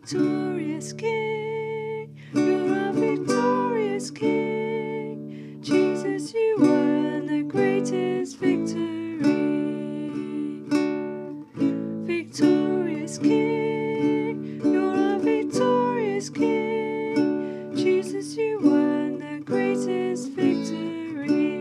Victorious King, you're our victorious King. Jesus, you won the greatest victory. Victorious King, you're our victorious King. Jesus, you won the greatest victory.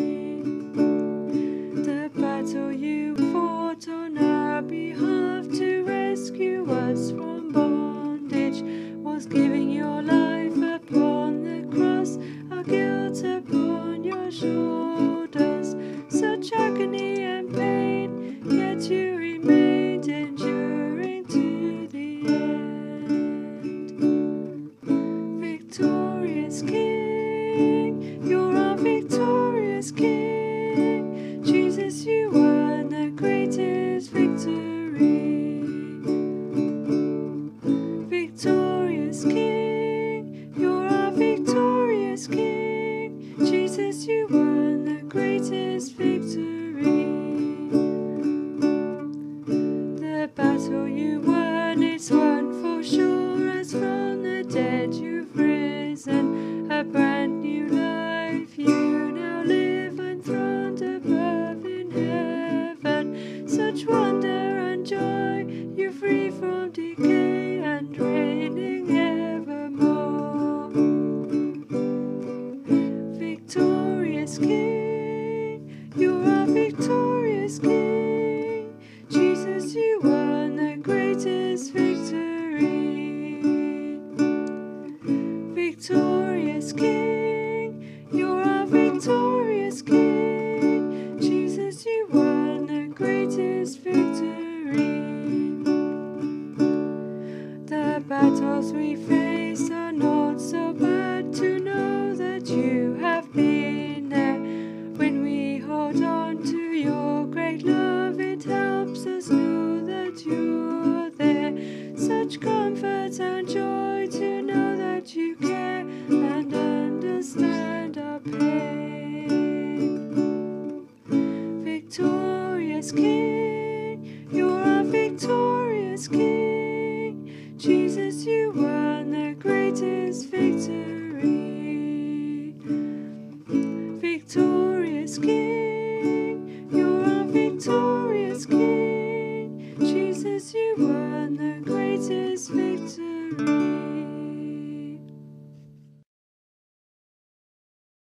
The battle you fought on our behalf to rescue us from bondage was giving your life upon the cross, our guilt upon your shoulders. Such agony and pain, yet you remained enduring to the end. Victorious King, you're our victorious King. Jesus, you won the greatest victory. Victorious King, you're our victorious King. Jesus, you won the greatest victory. The battle you won, it's won for sure, as from the dead you've risen. A brand new life you now live, enthroned above in heaven. Such wonder and joy, you free from decay and reigning evermore. Victorious King, you're our victorious King. Jesus, you won the greatest victory. Victorious King, you're our victorious King. Jesus, you won the greatest victory. The battles we face are not so bad, to know that you have been there. When we hold on to your great love, it helps us know that you're there. Such comfort and joy to know that you care and understand our pain. Victorious King, you're our victorious King. Jesus, you won the greatest victory. Victorious King.